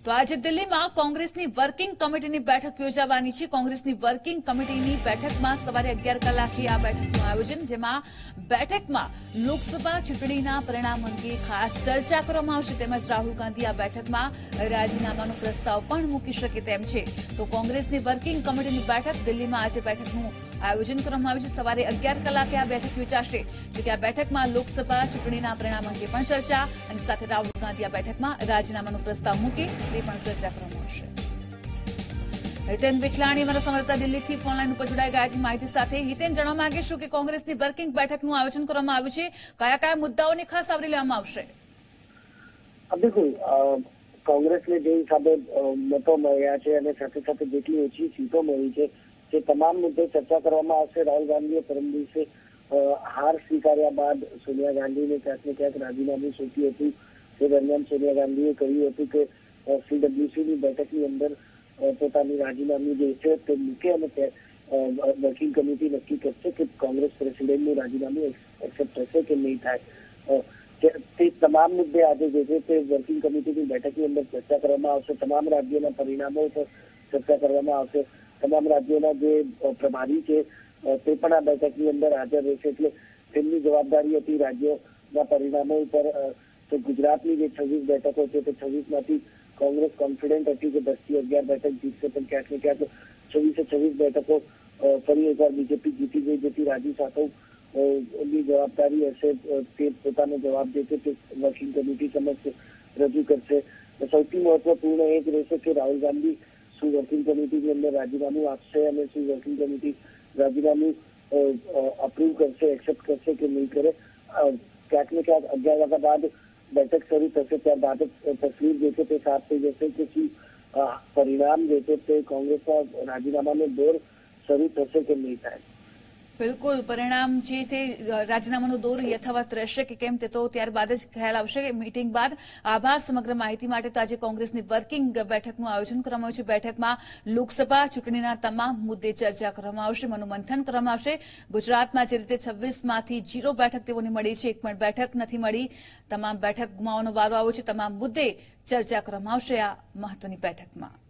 તો આજે દિલ્હીમાં કોંગ્રેસની વર્કિંગ કમિટીની બેઠક યોજાવાની છે। કોંગ્રેસની વર્કિંગ કમિટીની બેઠકમાં સવારે 11 કલાકે આ બેઠકનું આયોજન, જેમાં બેઠકમાં લોકસભા ચૂંટણીના પરિણામ અંગે ખાસ ચર્ચા કરવામાં આવશે, તેમજ રાહુલ ગાંધી આ બેઠકમાં રાજીનામાનો પ્રસ્તાવ પણ મૂકી શકે તેમ છે। તો કોંગ્રેસની વર્કિંગ કમિટીની બેઠક દિલ્હીમાં આજે બેઠકનું આયોજન કરવામાં આવ્યું છે। સવારે 11 કલાકે આ બેઠક યોજાશે, જોકે આ બેઠકમાં લોકસભા ચૂંટણીના પરિણામ અંગે પણ ચર્ચા અને સાથે રાહુલ ગાંધી આ બેઠકમાં રાજીનામાનો પ્રસ્તાવ મૂકે તે પણ ચર્ચા કરવામાં આવશે। હિતેન વિખલાણી અમારા સંવાદદાતા દિલ્હીથી ફોનલાઈન ઉપર જોડાઈ ગયા છે માહિતી સાથે। હિતેન, જાણવા માંગીશું કે કોંગ્રેસની વર્કિંગ બેઠકનું આયોજન કરવામાં આવ્યું છે, કયા કયા મુદ્દાઓને ખાસ આવરી લેવામાં આવશે? બિલકુલ, કોંગ્રેસને જે હિસાબે મતો મળ્યા છે અને સાથે સાથે જેટલી ઓછી સીટો મળી છે તે તમામ મુદ્દે ચર્ચા કરવામાં આવશે। રાહુલ ગાંધીએ પરમ દિવસે હાર સ્વીકાર્યા બાદ સોનિયા ગાંધીને ક્યાંક ને ક્યાંક રાજીનામું સોંપ્યું હતું। તે દરમિયાન સોનિયા ગાંધીએ કહ્યું હતું કે CWCની બેઠકની અંદર પોતાની રાજીનામું જે છે તે મૂકે અને વર્કિંગ કમિટી નક્કી કરશે કે કોંગ્રેસ પ્રેસિડેન્ટનું રાજીનામું એક્સેપ્ટ થશે કે નહીં થાય। તે તમામ મુદ્દે આજે જે છે તે વર્કિંગ કમિટીની બેઠકની અંદર ચર્ચા કરવામાં આવશે। તમામ રાજ્યોના પરિણામો પર ચર્ચા કરવામાં આવશે। તમામ રાજ્યોના જે પ્રભારી છે તે પણ આ બેઠકની અંદર હાજર રહેશે, એટલે તેમની જવાબદારી હતી રાજ્યોના પરિણામો ઉપર। તો ગુજરાતની જે 26 બેઠકો છે તે 26માંથી કોંગ્રેસ કોન્ફિડન્ટ હતી કે 10 થી 11 બેઠક જીતશે, પણ ક્યાંક ને ક્યાંક 26 બેઠકો ફરી એકવાર બીજેપી જીતી ગઈ, જેથી રાજુ સાતવની જવાબદારી હશે તે પોતાનો જવાબ જે છે તે વર્કિંગ કમિટી સમક્ષ રજૂ કરશે। સૌથી મહત્વપૂર્ણ એ જ રહેશે કે રાહુલ ગાંધી શું વર્કિંગ કમિટીની અંદર રાજીનામું આપશે અને શું વર્કિંગ કમિટી રાજીનામું અપ્રૂવ કરશે, એક્સેપ્ટ કરશે કે નહીં કરે। ક્યાંક ને ક્યાંક 11 વાગ્યા બાદ બેઠક શરૂ થશે, ત્યારબાદ તસવીર જે છે તે સાફ થઈ જશે કે શું પરિણામ જે છે તે કોંગ્રેસના રાજીનામાનો દોર શરૂ થશે કે નહીં થાય। બિલકુલ, પરિણામ જે તે રાજીનામાનો દોર યથાવત રહેશે કે કેમ તે તો ત્યારબાદ જ ખ્યાલ આવશે મીટિંગ બાદ। આભાર સમગ્ર માહિતી માટે। તો આજે કોંગ્રેસની વર્કિંગ બેઠકનું આયોજન કરવામાં આવ્યું છે। બેઠકમાં લોકસભા ચૂંટણીના તમામ મુદ્દે ચર્ચા કરવામાં આવશે, મનોમંથન કરવામાં આવશે। ગુજરાતમાં જે રીતે 26માંથી 0 બેઠક તેઓને મળી છે, એક પણ બેઠક નથી મળી, તમામ બેઠક ગુમાવવાનો વારો આવ્યો છે, તમામ મુદ્દે ચર્ચા કરવામાં આવશે આ મહત્વની બેઠકમાં।